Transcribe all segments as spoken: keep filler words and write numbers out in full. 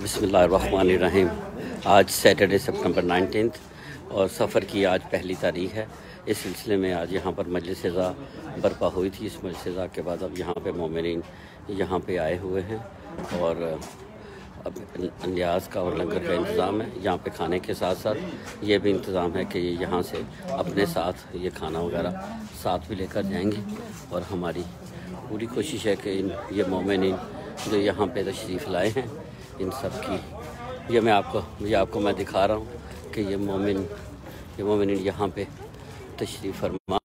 बिस्मिल्लाहिर्रहमानिर्रहीम। आज सैटरडे सितंबर नाइनटीन्थ और सफ़र की आज पहली तारीख है। इस सिलसिले में आज यहाँ पर मजलिस ज़ा बर्पा हुई थी। इस मजलिस ज़ा के बाद अब यहाँ पे मोमिनीन यहाँ पे आए हुए हैं और अब न्याज का और लंगर का इंतज़ाम है। यहाँ पे खाने के साथ साथ ये भी इंतज़ाम है कि यहाँ से अपने साथ ये खाना वगैरह साथ भी लेकर जाएंगे और हमारी पूरी कोशिश है कि इन ये मोमिनीन जो यहाँ पे तशरीफ़ लाए हैं इन सब की ये मैं आपको ये आपको मैं दिखा रहा हूँ कि ये मोमिन ये मोमिनीन यहाँ पे तशरीफ़ फरमा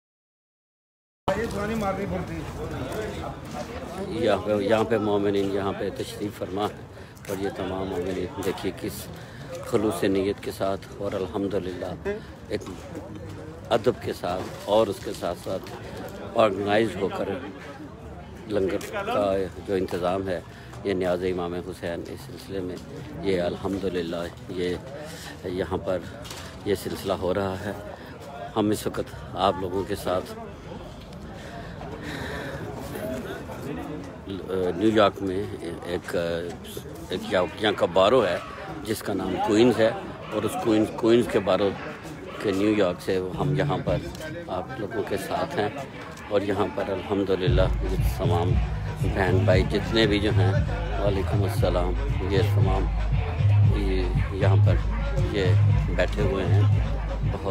यहाँ पे यहाँ पे मोमिनीन यहाँ पे तशरीफ़ फरमा है और ये तमाम मोमिनीन देखिए किस खुलूस नीयत के साथ और अल्हम्दुलिल्लाह एक अदब के साथ और उसके साथ साथ ऑर्गेनाइज होकर लंगर का जो इंतज़ाम है ये न्याज़ इमाम हुसैन इस सिलसिले में ये अल्हम्दुलिल्लाह ये यहाँ पर ये सिलसिला हो रहा है। हम इस वक्त आप लोगों के साथ न्यूयॉर्क में एक एक यहाँ का बारो है जिसका नाम क्वींस है और उस क्वींस क्वींस के बारो के न्यूयॉर्क से हम यहाँ पर आप लोगों के साथ हैं और यहाँ पर अल्हम्दुलिल्लाह ये तमाम बहन भाई जितने भी जो हैं वालेकुम अस्सलाम ये तमाम ये यहाँ पर ये बैठे हुए हैं। बहुत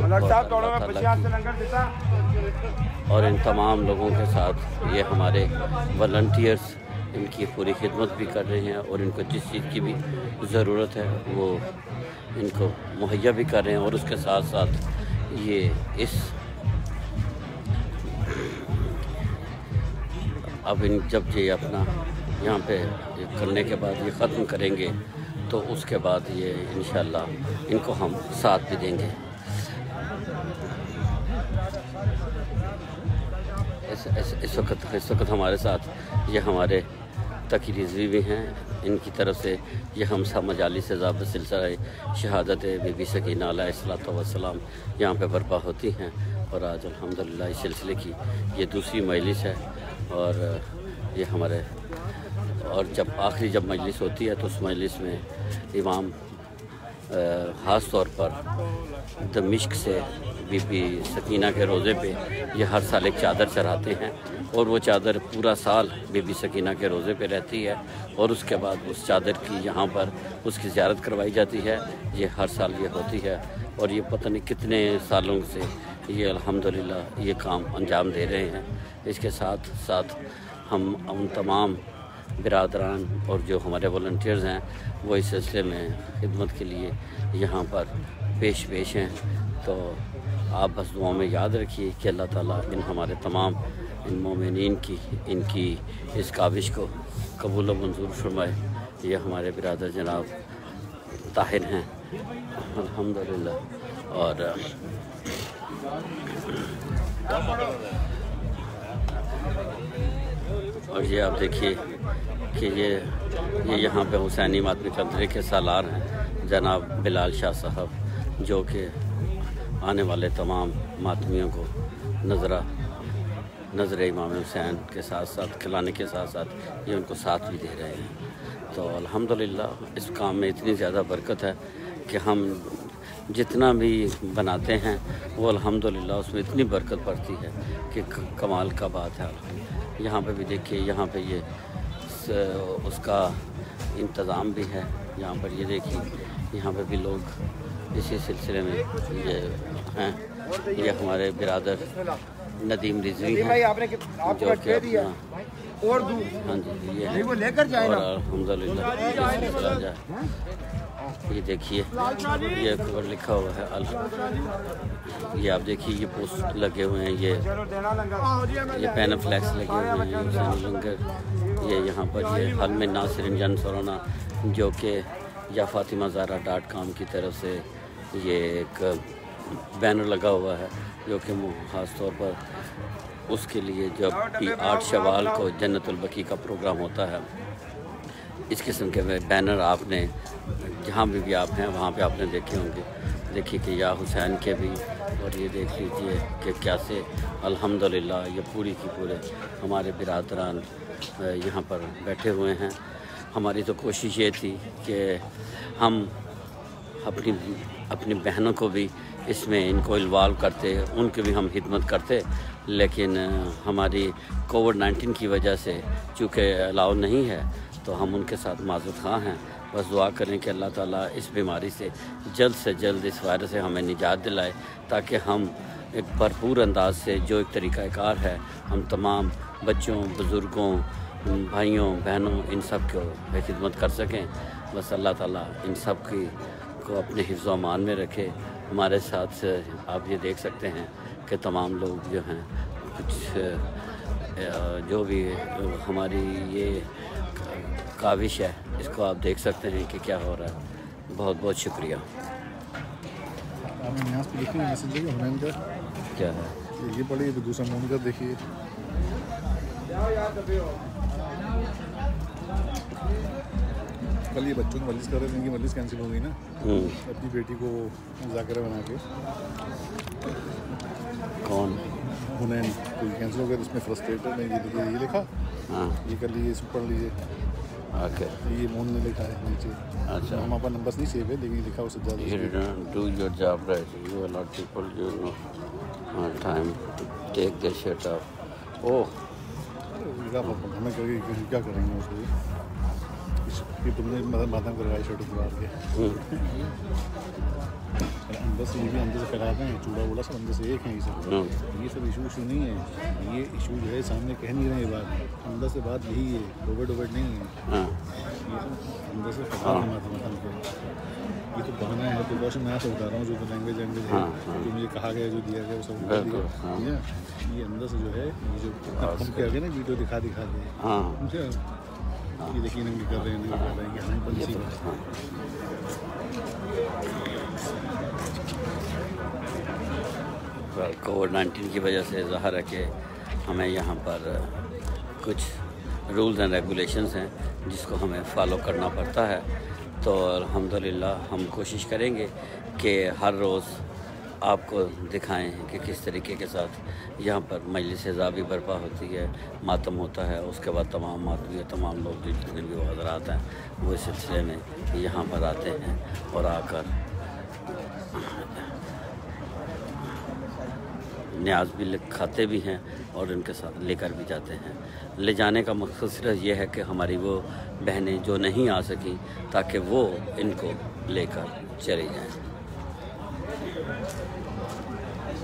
बहुत और इन तमाम लोगों के साथ ये हमारे वॉलंटियर्स इनकी पूरी खिदमत भी कर रहे हैं और इनको जिस चीज़ की भी ज़रूरत है वो इनको मुहैया भी कर रहे हैं और उसके साथ साथ ये इस अब इन जब ये अपना यहाँ पे करने के बाद ये ख़त्म करेंगे तो उसके बाद ये इंशाल्लाह इनको हम साथ भी देंगे। इस इस इस वक्त इस वक्त हमारे साथ ये हमारे तकी रिजवी भी हैं। इनकी तरफ से ये हम सब मजालिस ज़ाब सिलसिला शहादत बीबी सकीना अलैहिस्सलातु वस्सलाम यहाँ पे बर्पा होती हैं और आज अल्हम्दुलिल्लाह इस सिलसिले की ये दूसरी मजलिस है और ये हमारे और जब आखिरी जब मजलिस होती है तो उस मजलिस में इमाम ख़ास तौर पर दमिश्क से बीबी सकीना के रोज़े पे ये हर साल एक चादर चढ़ाते हैं और वो चादर पूरा साल बीबी सकीना के रोज़े पे रहती है और उसके बाद उस चादर की यहाँ पर उसकी ज़ियारत करवाई जाती है। ये हर साल ये होती है और ये पता नहीं कितने सालों से ये अल्हम्दुलिल्लाह ये काम अंजाम दे रहे हैं। इसके साथ साथ हम उन तमाम बिरादरान और जो हमारे वॉलंटियर्स हैं वो इस सिलसिले में खिदमत के लिए यहाँ पर पेश पेश हैं। तो आप बस दुआ में याद रखिए कि अल्लाह ताला इन हमारे तमाम इन मोमिनीन की इनकी इस काविश को कबूल व मंजूर फरमाए। ये हमारे बिरादर जनाब ताहिर हैं अल्हम्दुलिल्लाह और और ये आप देखिए कि ये ये यहाँ पे हुसैनी मातमी कदरे के सालार हैं जनाब बिलाल शाह साहब जो कि आने वाले तमाम मातमियों को नज़रा नज़र इमाम हुसैन के साथ साथ खिलाने के साथ साथ ये उनको साथ भी दे रहे हैं। तो अल्हम्दुलिल्लाह इस काम में इतनी ज़्यादा बरकत है कि हम जितना भी बनाते हैं वो अल्हम्दुलिल्लाह उसमें इतनी बरकत पड़ती है कि कमाल का बात है। यहाँ पे भी देखिए यहाँ पे ये उसका इंतज़ाम भी है। यहाँ पर ये देखिए यहाँ पे भी लोग इसी सिलसिले में ये हैं। ये हमारे बिरादर नदीम रिजवी हैं जो कि अपना और हाँ जी ये वो लेकर जाए और अल्हम्दुलिल्लाह ये देखिए ये खबर लिखा हुआ है अल ये आप देखिए ये पोस्ट लगे हुए हैं ये ये पैनाफ्लेक्स लगे हुए हैं हुसैनी लंगर ये यहाँ पर ये हल में नासिरिन जन सरोना जो कि या फातिमा ज़ारा डॉट कॉम की तरफ से ये एक बैनर लगा हुआ है जो कि ख़ास तौर पर उसके लिए जब भी आठ शवाल को जन्नतुल बकी का प्रोग्राम होता है इस किस्म के बैनर आपने जहाँ भी भी आप हैं वहाँ पे आपने देखे होंगे। देखिए कि या हुसैन के भी और ये देख लीजिए कि कैसे अल्हम्दुलिल्लाह ये पूरी की पूरे हमारे बिरादरान यहाँ पर बैठे हुए हैं हमारी तो कोशिश ये थी कि हम अपनी अपनी बहनों को भी इसमें इनको इन्वॉल्व करते, उनकी भी हम खिदमत करते, लेकिन हमारी कोविड नाइन्टीन की वजह से चूँकि अलाउ नहीं है तो हम उनके साथ माज़ूर ख़्वाह हैं। बस दुआ करें कि अल्लाह ताला इस बीमारी से जल्द से जल्द, इस वायरस से हमें निजात दिलाए, ताकि हम एक भरपूर अंदाज से जो एक तरीक़ाकार है हम तमाम बच्चों, बुज़ुर्गों, भाइयों, बहनों, इन सब को खिदमत कर सकें। बस अल्लाह ताला इन सब की को अपने हिफ्ज़ व अमान में रखे। हमारे साथ आप ये देख सकते हैं कि तमाम लोग जो हैं, कुछ जो भी हमारी ये काविश है इसको आप देख सकते हैं कि क्या हो रहा है। बहुत बहुत शुक्रिया। आपने यहाँ पे देखिए मैसेज देखिए हुनैन का क्या है ये पढ़िए, तो दूसरा मोन का देखिए। कल ये बच्चों की मजलिस कर रहे थे, इनकी मजलिस कैंसिल हो गई ना, अपनी बेटी को मुज़ाकरा बना के। कौन? हुनैन कोई कैंसिल हो गया, तो उसमें फ्रस्ट्रेटेड है। ये देखिए, ये लिखा, हाँ ये कर लीजिए, इसको पढ़ लीजिए। ओके, ये मोन ने लिखा है नीचे। अच्छा, हमारे पास नंबर्स नहीं सेव है, लेकिन लिखा उससे ज़्यादा। You didn't do your job right. You a lot of people, you know, uh, time to take their shirt off. Oh, हमें करेंगे क्या करेंगे उसको कि तुमने मातम करवाई शर्ट उतार के। अंदर से ये भी अंदर से फैलाते हैं, चूड़ा वूड़ा सब अंदर से एक है। ये सब ये सब इशू इशू नहीं है, ये इशू जो है सामने कह नहीं रहे। ये बात अंदर से बात यही है, कोविड वोविड नहीं है। ये सब अंदर से फैला है मातम मातम के। ये तो बहाना है, प्रिकॉशन मैं से बता रहा हूँ। जो तो लैंग्वेज लैंग्वेज है, जो मुझे कहा गया, जो दिया गया, वो सब दिया। ये अंदर से जो है, ये जो हम क्या गए ना वीडियो दिखा दिखा के, ये देखिए नंगे कर रहे हैं, नंगे कर रहे हैं, हमें पंछी कोविड नाइन्टीन की वजह से ज़ाहिर है कि हमें यहाँ पर कुछ रूल्स एंड रेगुलेशंस हैं जिसको हमें फॉलो करना पड़ता है। तो अल्हम्दुलिल्लाह हम कोशिश करेंगे कि हर रोज़ आपको दिखाएं कि किस तरीके के साथ यहाँ पर मजलिस ज़ा भी बर्पा होती है, मातम होता है। उसके बाद तमाम मातमी, तमाम लोग जितने भी हज़रात हैं वो इस सिलसिले में यहाँ पर आते हैं और आकर न्याज भी खाते भी हैं और उनके साथ लेकर भी जाते हैं। ले जाने का मकसद सिर्फ ये है कि हमारी वो बहनें जो नहीं आ सकी, ताकि वो इनको लेकर चली जाएं।